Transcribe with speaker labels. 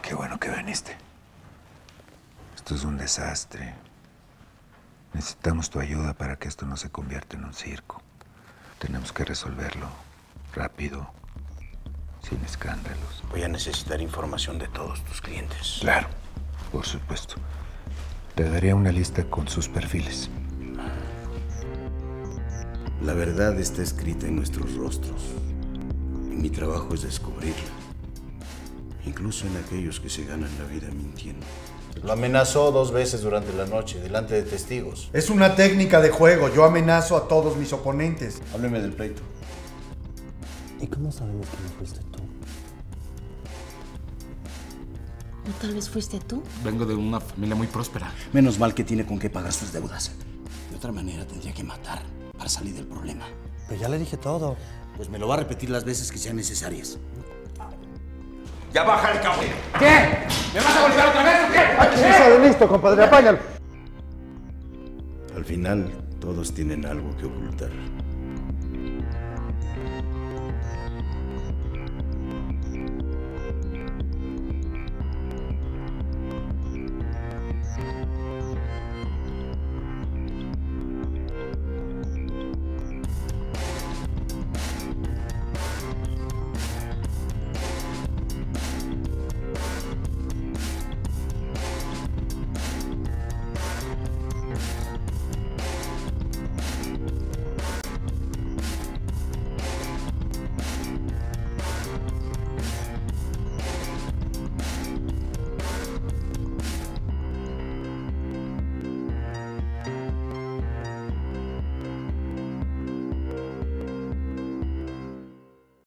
Speaker 1: Qué bueno que viniste. Esto es un desastre. Necesitamos tu ayuda para que esto no se convierta en un circo. Tenemos que resolverlo rápido, sin escándalos.
Speaker 2: Voy a necesitar información de todos tus clientes.
Speaker 1: Claro, por supuesto. Te daría una lista con sus perfiles.
Speaker 2: La verdad está escrita en nuestros rostros. Y mi trabajo es descubrirla. Incluso en aquellos que se ganan la vida mintiendo.
Speaker 3: Lo amenazó 2 veces durante la noche, delante de testigos.
Speaker 4: Es una técnica de juego. Yo amenazo a todos mis oponentes.
Speaker 3: Hábleme del pleito.
Speaker 5: ¿Y cómo sabemos que no fuiste tú?
Speaker 6: ¿O tal vez fuiste tú?
Speaker 7: Vengo de una familia muy próspera.
Speaker 2: Menos mal que tiene con qué pagar sus deudas. De otra manera tendría que matar para salir del problema.
Speaker 5: Pero ya le dije todo.
Speaker 2: Pues me lo va a repetir las veces que sean necesarias.
Speaker 8: ¡Ya baja el cable!
Speaker 7: ¿Qué? ¿Me vas a golpear otra vez o qué?
Speaker 4: Sí, sale listo, compadre. Apáñalo.
Speaker 2: Al final, todos tienen algo que ocultar.